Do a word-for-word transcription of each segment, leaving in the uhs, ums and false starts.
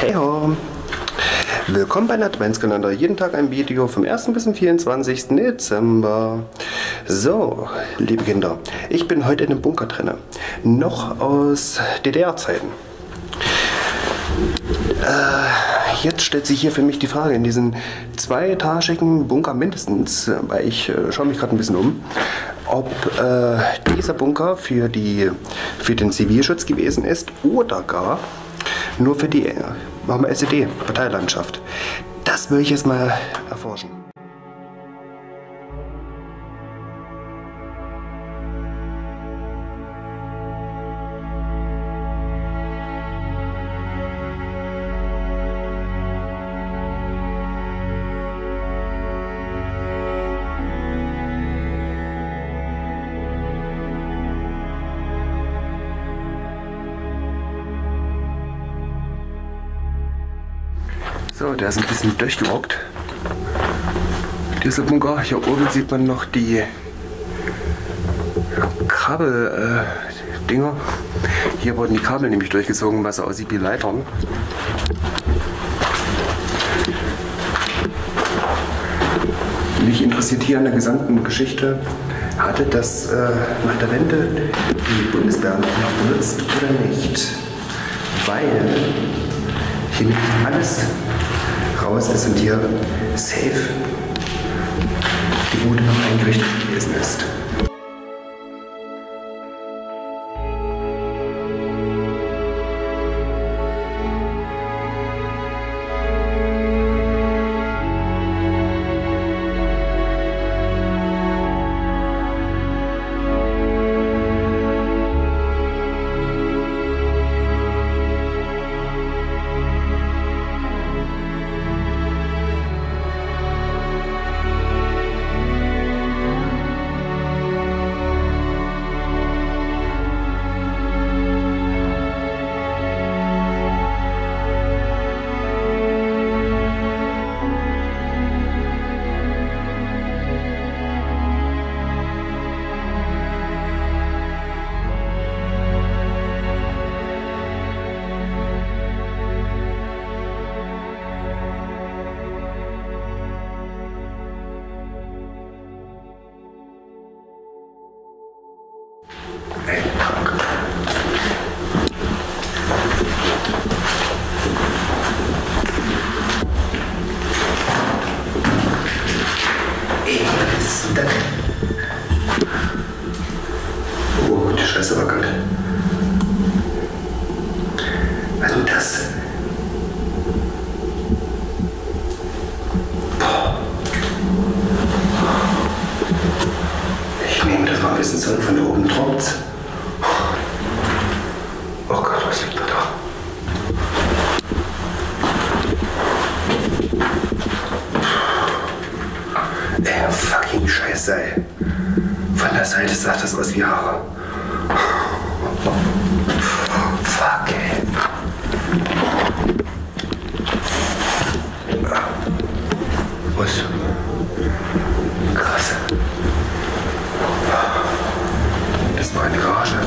Hey ho! Willkommen bei einem Adventskalender. Jeden Tag ein Video vom ersten bis zum vierundzwanzigsten Dezember. So, liebe Kinder, ich bin heute in einem Bunker drin. Noch aus D D R-Zeiten. Äh, jetzt stellt sich hier für mich die Frage, in diesen zweietagigen Bunker mindestens, weil ich äh, schaue mich gerade ein bisschen um, ob äh, dieser Bunker für, die, für den Zivilschutz gewesen ist oder gar nur für die äh, machen wir S E D, Parteilandschaft. Das will ich jetzt mal erforschen. So, der ist ein bisschen durchgerockt. Dieser Bunker, hier oben sieht man noch die Kabel-Dinger. Äh, hier wurden die Kabel nämlich durchgezogen, was aussieht wie Leitern. Mich interessiert hier an der gesamten Geschichte, hatte das äh, nach der Wende die Bundeswehr noch benutzt oder nicht? Weil hier nicht alles raus ist und hier safe die Bude noch eingerichtet gewesen ist. Oh, die Scheiße war kalt. Also das. Boah. Ich nehme das mal ein bisschen zurück, von da oben tropft's. Oh Gott, was liegt da da? Ey, fucking Scheiße, ey. Von der Seite sah das aus wie Haare. Fuck, ey. Was? Krass. Das war eine Garage.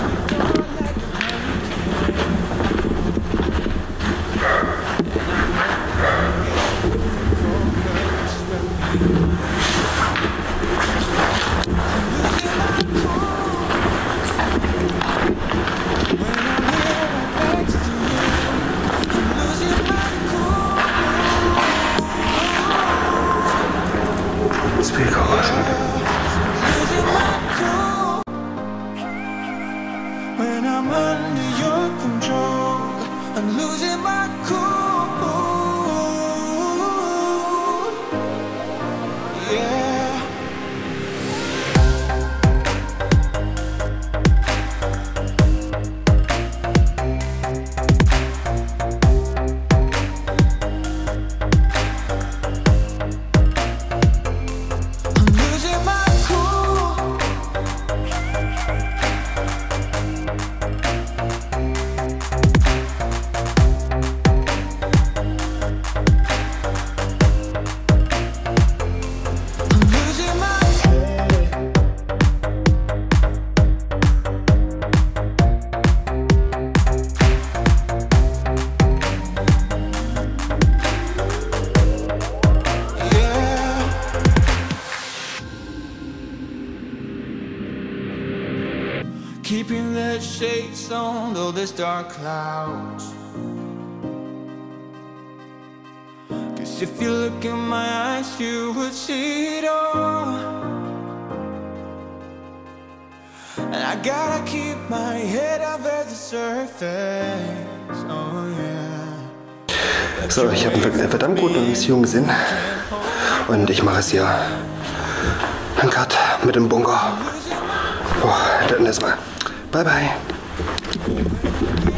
When I'm under your control, I'm losing my cool. Yeah. shades on all these dark clouds. Cause if you look in my eyes, you would see it all. And I gotta keep my head over the surface. Oh yeah. So, ich habe einen verdammt guten Beziehungssinn und ich mache es hier. Ein Cut mit dem Bunker. Oh, dann erstmal. Bye bye.